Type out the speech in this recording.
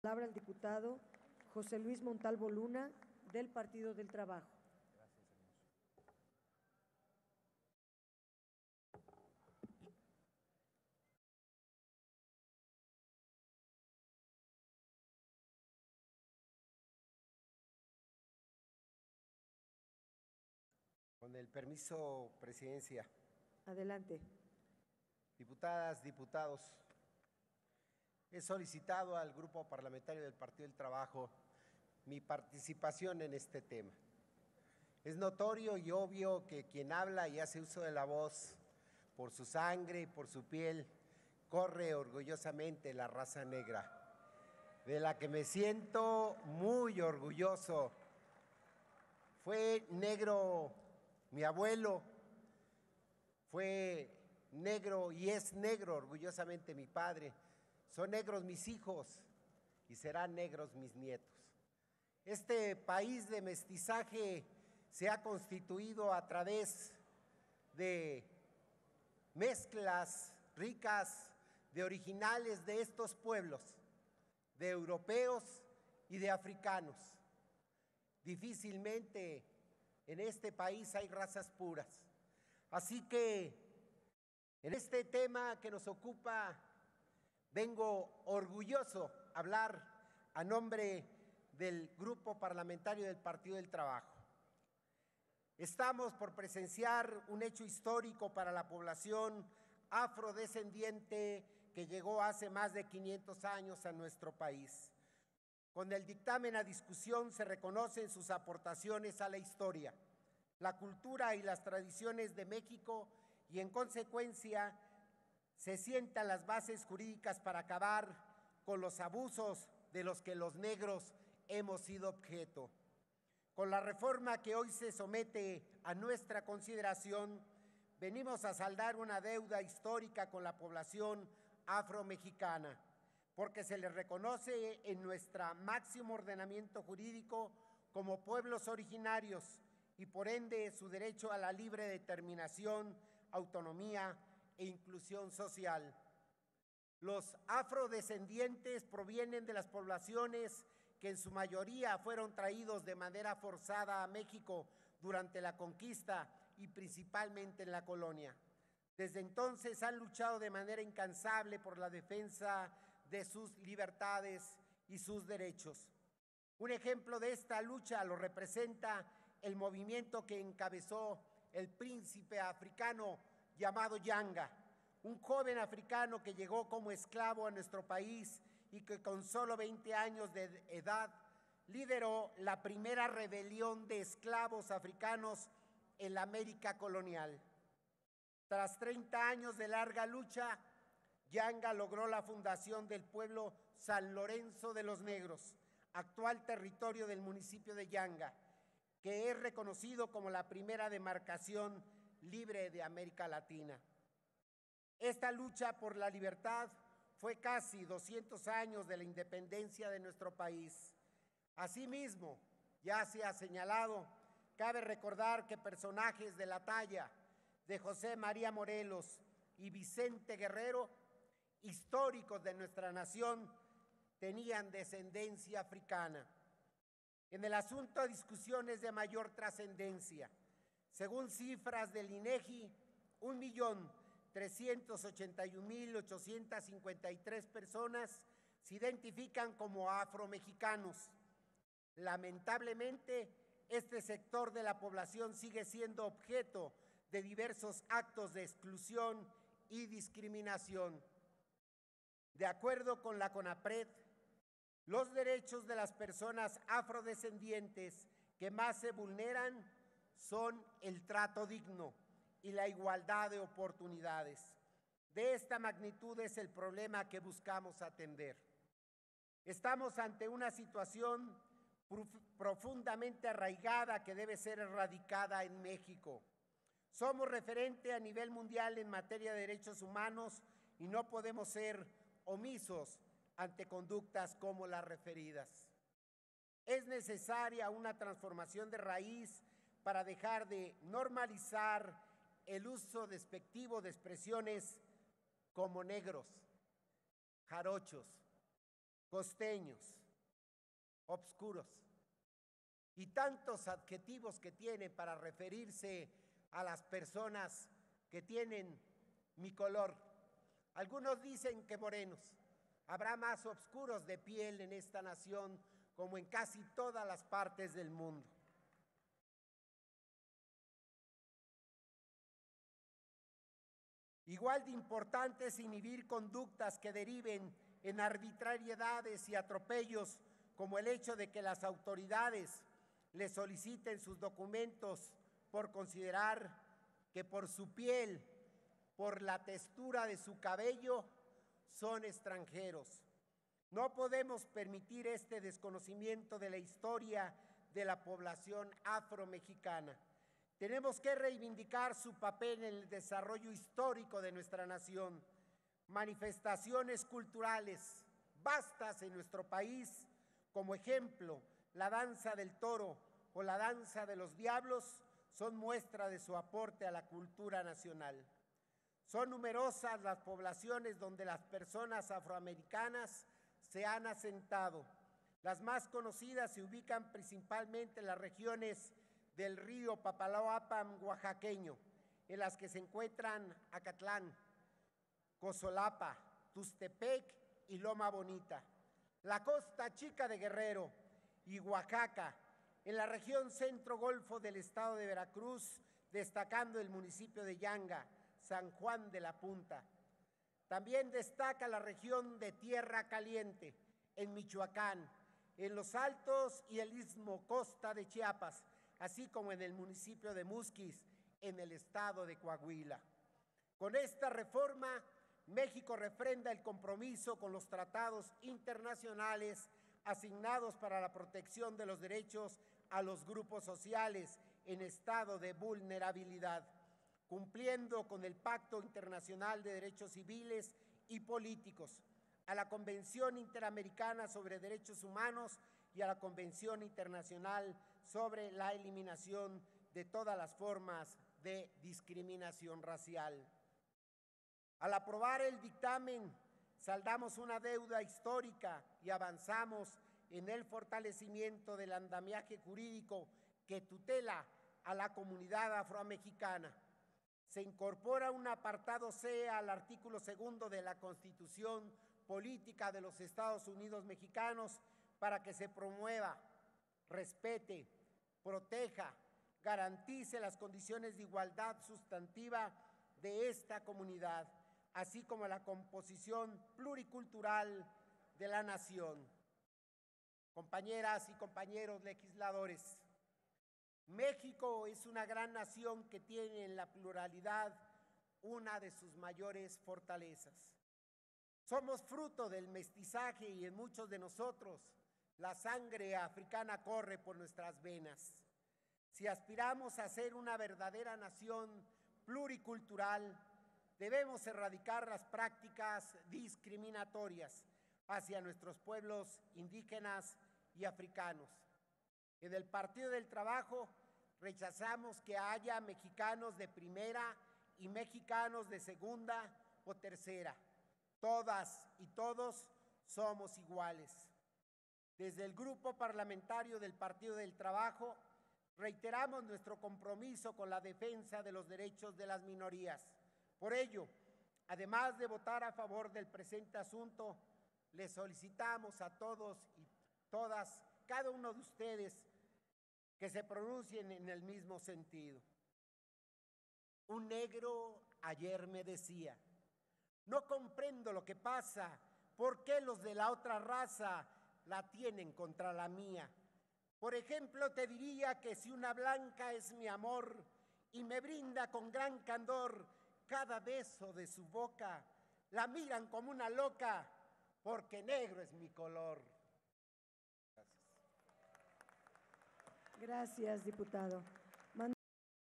Palabra al diputado José Luis Montalvo Luna, del Partido del Trabajo. Con el permiso, Presidencia. Adelante. Diputadas, diputados, he solicitado al Grupo Parlamentario del Partido del Trabajo mi participación en este tema. Es notorio y obvio que quien habla y hace uso de la voz por su sangre y por su piel corre orgullosamente la raza negra, de la que me siento muy orgulloso. Fue negro mi abuelo, fue negro y es negro orgullosamente mi padre, son negros mis hijos y serán negros mis nietos. Este país de mestizaje se ha constituido a través de mezclas ricas de originales de estos pueblos, de europeos y de africanos. Difícilmente en este país hay razas puras. Así que en este tema que nos ocupa, vengo orgulloso a hablar a nombre del Grupo Parlamentario del Partido del Trabajo. Estamos por presenciar un hecho histórico para la población afrodescendiente que llegó hace más de 500 años a nuestro país. Con el dictamen a discusión se reconocen sus aportaciones a la historia, la cultura y las tradiciones de México y en consecuencia se sientan las bases jurídicas para acabar con los abusos de los que los negros hemos sido objeto. Con la reforma que hoy se somete a nuestra consideración, venimos a saldar una deuda histórica con la población afromexicana, porque se les reconoce en nuestro máximo ordenamiento jurídico como pueblos originarios y por ende su derecho a la libre determinación, autonomía e inclusión social. Los afrodescendientes provienen de las poblaciones que en su mayoría fueron traídos de manera forzada a México durante la conquista y principalmente en la colonia. Desde entonces han luchado de manera incansable por la defensa de sus libertades y sus derechos. Un ejemplo de esta lucha lo representa el movimiento que encabezó el príncipe africano llamado Yanga, un joven africano que llegó como esclavo a nuestro país y que con solo 20 años de edad lideró la primera rebelión de esclavos africanos en la América colonial. Tras 30 años de larga lucha, Yanga logró la fundación del pueblo San Lorenzo de los Negros, actual territorio del municipio de Yanga, que es reconocido como la primera demarcación libre de América Latina. Esta lucha por la libertad fue casi 200 años de la independencia de nuestro país. Asimismo, ya se ha señalado, cabe recordar que personajes de la talla de José María Morelos y Vicente Guerrero, históricos de nuestra nación, tenían descendencia africana. En el asunto, discusiones de mayor trascendencia. Según cifras del INEGI, 1.381.853 personas se identifican como afromexicanos. Lamentablemente, este sector de la población sigue siendo objeto de diversos actos de exclusión y discriminación. De acuerdo con la CONAPRED, los derechos de las personas afrodescendientes que más se vulneran son el trato digno y la igualdad de oportunidades. De esta magnitud es el problema que buscamos atender. Estamos ante una situación profundamente arraigada que debe ser erradicada en México. Somos referente a nivel mundial en materia de derechos humanos y no podemos ser omisos ante conductas como las referidas. Es necesaria una transformación de raíz para dejar de normalizar el uso despectivo de expresiones como negros, jarochos, costeños, obscuros, y tantos adjetivos que tiene para referirse a las personas que tienen mi color. Algunos dicen que morenos. Habrá más oscuros de piel en esta nación como en casi todas las partes del mundo. Igual de importante es inhibir conductas que deriven en arbitrariedades y atropellos, como el hecho de que las autoridades le soliciten sus documentos por considerar que por su piel, por la textura de su cabello, son extranjeros. No podemos permitir este desconocimiento de la historia de la población afromexicana. Tenemos que reivindicar su papel en el desarrollo histórico de nuestra nación. Manifestaciones culturales vastas en nuestro país, como ejemplo, la danza del toro o la danza de los diablos, son muestra de su aporte a la cultura nacional. Son numerosas las poblaciones donde las personas afroamericanas se han asentado. Las más conocidas se ubican principalmente en las regiones del río Papaloapan oaxaqueño, en las que se encuentran Acatlán, Cozolapa, Tustepec y Loma Bonita, la Costa Chica de Guerrero y Oaxaca, en la región centro-golfo del estado de Veracruz, destacando el municipio de Yanga, San Juan de la Punta. También destaca la región de Tierra Caliente, en Michoacán, en los Altos y el Istmo Costa de Chiapas, así como en el municipio de Musquis, en el estado de Coahuila. Con esta reforma, México refrenda el compromiso con los tratados internacionales asignados para la protección de los derechos a los grupos sociales en estado de vulnerabilidad, cumpliendo con el Pacto Internacional de Derechos Civiles y Políticos, a la Convención Interamericana sobre Derechos Humanos y a la Convención Internacional sobre la eliminación de todas las formas de discriminación racial. Al aprobar el dictamen, saldamos una deuda histórica y avanzamos en el fortalecimiento del andamiaje jurídico que tutela a la comunidad afromexicana. Se incorpora un apartado C al artículo 2 de la Constitución Política de los Estados Unidos Mexicanos para que se promueva, respete, proteja, garantice las condiciones de igualdad sustantiva de esta comunidad, así como la composición pluricultural de la nación. Compañeras y compañeros legisladores, México es una gran nación que tiene en la pluralidad una de sus mayores fortalezas. Somos fruto del mestizaje y en muchos de nosotros la sangre africana corre por nuestras venas. Si aspiramos a ser una verdadera nación pluricultural, debemos erradicar las prácticas discriminatorias hacia nuestros pueblos indígenas y africanos. En el Partido del Trabajo rechazamos que haya mexicanos de primera y mexicanos de segunda o tercera. Todas y todos somos iguales. Desde el Grupo Parlamentario del Partido del Trabajo reiteramos nuestro compromiso con la defensa de los derechos de las minorías. Por ello, además de votar a favor del presente asunto, les solicitamos a todos y todas, cada uno de ustedes, que se pronuncien en el mismo sentido. Un negro ayer me decía: no comprendo lo que pasa, ¿por qué los de la otra raza la tienen contra la mía? Por ejemplo, te diría que si una blanca es mi amor y me brinda con gran candor cada beso de su boca, la miran como una loca porque negro es mi color. Gracias, diputado.